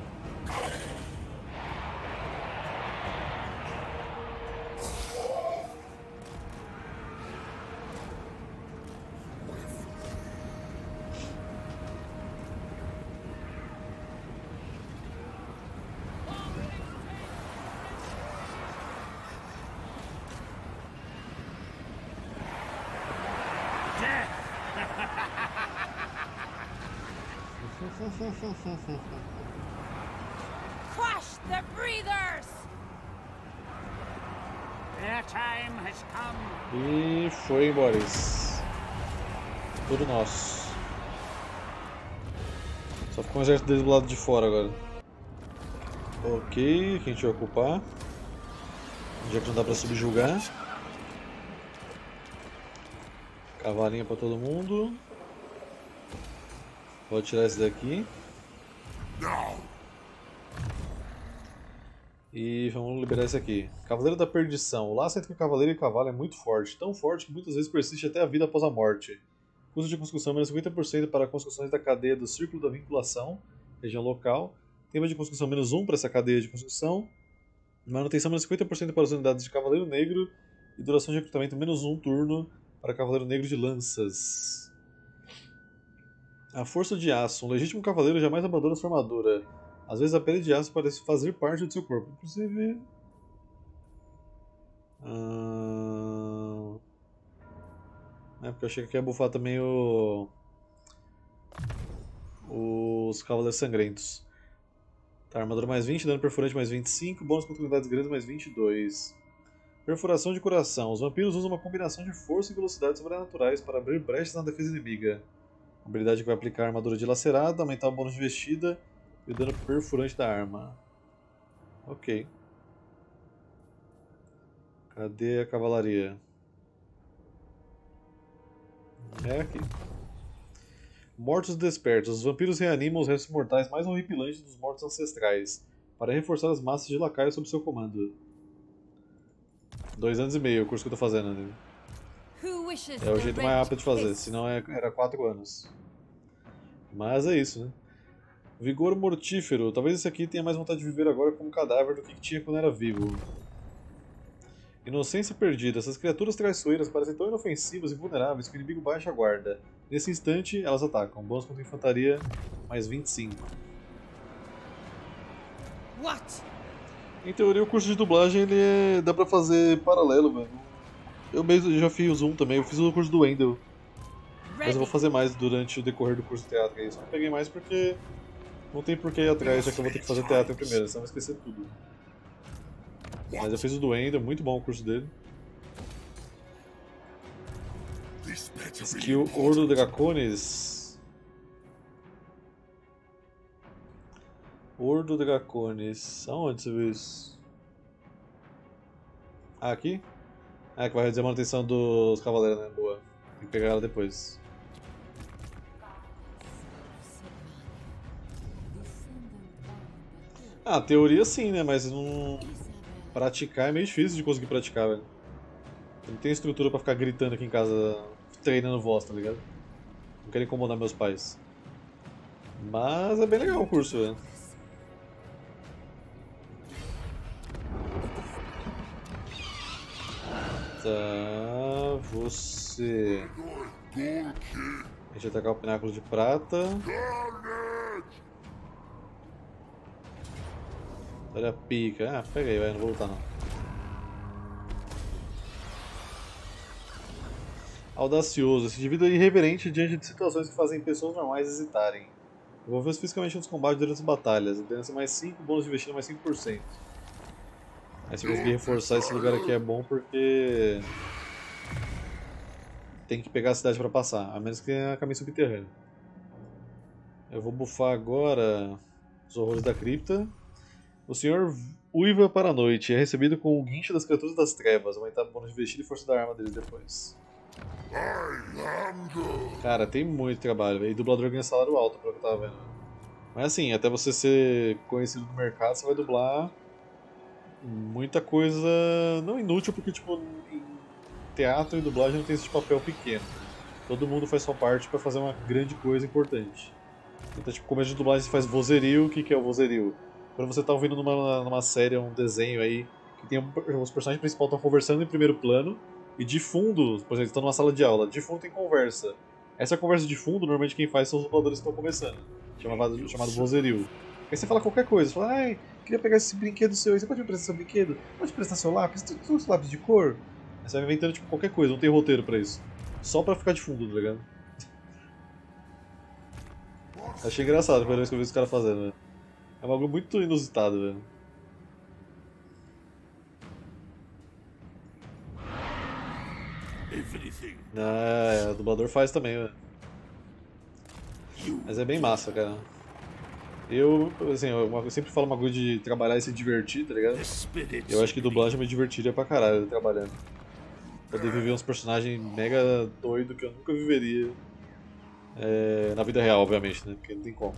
Crush the breathers! Their time has come. E foi embora. Tudo nosso. Só ficou um exército deles do lado de fora agora. Ok, quem a gente vai ocupar? Já que não dá pra subjugar. Cavalinha pra todo mundo. Vou tirar esse daqui. E vamos liberar esse aqui. Cavaleiro da Perdição. O laço entre cavaleiro e cavalo é muito forte. Tão forte que muitas vezes persiste até a vida após a morte. Custo de construção menos cinquenta por cento para construções da cadeia do Círculo da Vinculação, região local. Tempo de construção menos um para essa cadeia de construção. Manutenção menos cinquenta por cento para as unidades de Cavaleiro Negro. E duração de recrutamento menos um turno para Cavaleiro Negro de Lanças. A Força de Aço. Um legítimo cavaleiro jamais abandona sua armadura. Às vezes a pele de aço parece fazer parte do seu corpo. Inclusive... Hum... É porque eu achei que ia buffar também o... os Cavaleiros Sangrentos. Tá, armadura mais vinte, dano perfurante mais vinte e cinco, bônus contra unidades grandes mais vinte e dois. Perfuração de coração. Os vampiros usam uma combinação de força e velocidade sobrenaturais para abrir brechas na defesa inimiga. Habilidade que vai aplicar a armadura dilacerada, aumentar o bônus de vestida e o dano perfurante da arma. Ok. Cadê a cavalaria? É aqui. Mortos despertos. Os vampiros reanimam os restos mortais mais horripilantes dos mortos ancestrais, para reforçar as massas de lacaios sob seu comando. Dois anos e meio o curso que eu tô fazendo, né? É o jeito mais rápido de fazer, senão é, era quatro anos. Mas é isso, né? Vigor mortífero. Talvez esse aqui tenha mais vontade de viver agora como cadáver do que tinha quando era vivo. Inocência perdida. Essas criaturas traiçoeiras parecem tão inofensivas e vulneráveis que o inimigo baixa a guarda. Nesse instante, elas atacam. Bônus contra infantaria, mais vinte e cinco. What? Em teoria, o curso de dublagem ele é... dá pra fazer paralelo, velho. Eu mesmo já fiz um também, eu fiz o curso do Wendel. Mas eu vou fazer mais durante o decorrer do curso de teatro. Eu só não peguei mais porque não tem por que ir atrás, já que eu vou ter que fazer teatro em primeiro, senão eu vou esquecer tudo. Mas eu fiz o do Wendel, muito bom o curso dele. Skill Ordo Draconis. Ordo Draconis. Aonde você viu isso? Ah, aqui? Ah, que vai reduzir a manutenção dos cavaleiros, né? Boa. Tem que pegar ela depois. Ah, teoria sim, né? Mas não... praticar é meio difícil de conseguir praticar, velho. Eu não tenho estrutura pra ficar gritando aqui em casa, treinando voz, tá ligado? Não quero incomodar meus pais. Mas é bem legal o curso, velho. Tá, você... A gente vai atacar o pináculo de prata. Olha a pica. Ah, pega aí, vai, não vou lutar não. Audacioso. Esse indivíduo é irreverente diante de situações que fazem pessoas normais hesitarem. Envolveu-se fisicamente nos combates durante as batalhas. Liderança mais cinco, bônus de investida mais cinco por cento. Aí se eu conseguir reforçar esse lugar aqui é bom porque... tem que pegar a cidade pra passar, a menos que tenha caminho subterrâneo. Eu vou buffar agora os horrores da cripta. O senhor uiva para a noite. É recebido com o guincho das criaturas das trevas. Aumentar o bônus de vestido e força da arma deles depois. Cara, tem muito trabalho. E dublador ganha salário alto, pelo que eu tava vendo. Mas assim, até você ser conhecido no mercado, você vai dublar muita coisa não inútil, porque tipo, em teatro e dublagem não tem esse papel pequeno. Todo mundo faz sua parte pra fazer uma grande coisa importante. Então, tipo, começo de dublagem você faz vozerio. O que, que é o vozerio? Quando você tá ouvindo numa, numa série, um desenho aí, que tem um, os personagens principais estão conversando em primeiro plano, e de fundo, por exemplo, estão numa sala de aula, de fundo tem conversa. Essa conversa de fundo, normalmente quem faz são os dubladores que estão começando, chamado, chamado vozerio. Aí você fala qualquer coisa, você fala, ai, queria pegar esse brinquedo seu aí, você pode me prestar seu brinquedo? Pode prestar seu lápis? Tem uns lápis de cor? Aí você vai inventando tipo, qualquer coisa, não tem roteiro pra isso. Só pra ficar de fundo, tá ligado? Achei engraçado a primeira vez que eu vi os caras fazendo, velho. É um bagulho muito inusitado, velho. Ah, é, o dublador faz também, velho. Mas é bem massa, cara. Eu, assim, eu sempre falo uma coisa de trabalhar e se divertir, tá ligado? Eu acho que dublagem me divertiria pra caralho trabalhando. Poder viver uns personagens mega doidos que eu nunca viveria. É, na vida real, obviamente, né? Porque não tem como.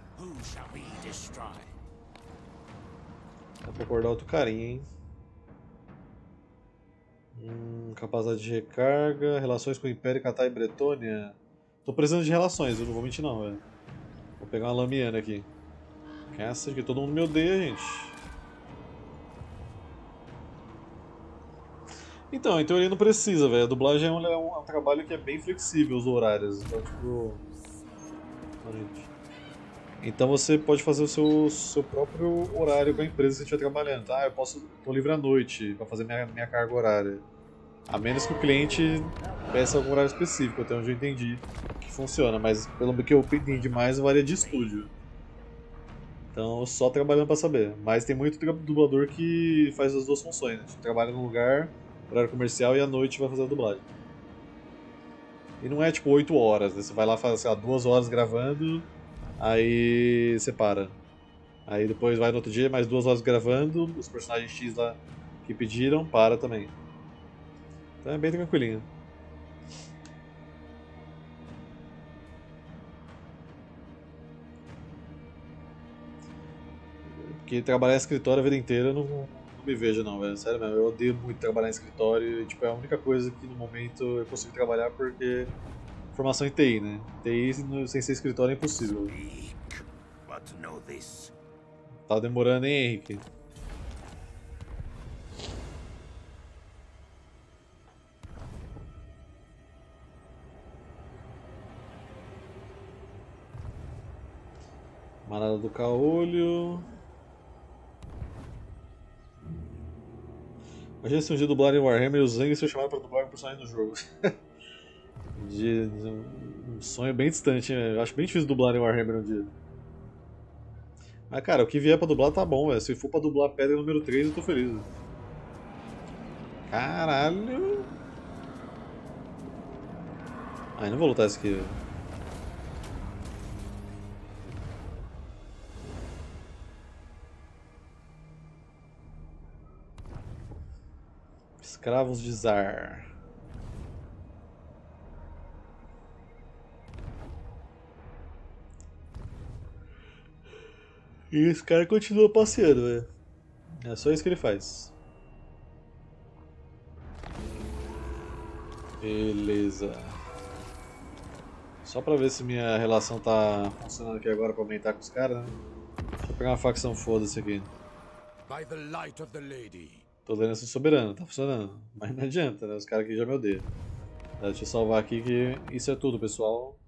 Dá pra acordar outro carinha, hein? Hum, capacidade de recarga, relações com o Império, Catar e Bretônia. Tô precisando de relações, eu não vou mentir não, velho. Vou pegar uma Lamiana aqui. Essa que todo mundo me odeia, gente. Então, em teoria não precisa, velho. A dublagem é um, é um trabalho que é bem flexível, os horários. Então, tipo... Então você pode fazer o seu, seu próprio horário com a empresa que você estiver trabalhando. Ah, eu posso... tô livre à noite pra fazer minha, minha carga horária. A menos que o cliente peça algum horário específico, até onde eu entendi que funciona. Mas pelo que eu entendi mais, varia de estúdio. Então, só trabalhando pra saber. Mas tem muito dublador que faz as duas funções, né? Trabalha num lugar, horário comercial, e à noite vai fazer a dublagem. E não é tipo oito horas, né? Você vai lá, faz, sei lá, duas horas gravando, aí você para. Aí depois vai no outro dia, mais duas horas gravando, os personagens X lá que pediram, para também. Então é bem tranquilinho. Porque trabalhar em escritório a vida inteira eu não, não me vejo não, velho. Sério mesmo, eu odeio muito trabalhar em escritório e tipo, é a única coisa que no momento eu consigo trabalhar porque formação em T I, né? T I sem ser escritório é impossível. Tá demorando, hein, Henrique? Manada do Caolho. Imagina se um dia dublarem Warhammer e o Zang ser chamado pra dublar um personagem no jogo. de, de um sonho bem distante, né? Eu acho bem difícil dublarem Warhammer um dia. Mas cara, o que vier pra dublar tá bom, velho. Se for pra dublar Pedra número três, eu tô feliz. Véio. Caralho! Ai, não vou lutar esse aqui, velho. Escravos de Zar. E esse cara continua passeando, velho. É só isso que ele faz. Beleza. Só pra ver se minha relação tá funcionando aqui agora pra aumentar com os caras, né? Deixa eu pegar uma facção foda-se aqui. By the light of the lady. Tolerância soberana, tá funcionando. Mas não adianta, né? Os caras aqui já me odeiam. Tá, deixa eu salvar aqui que isso é tudo, pessoal.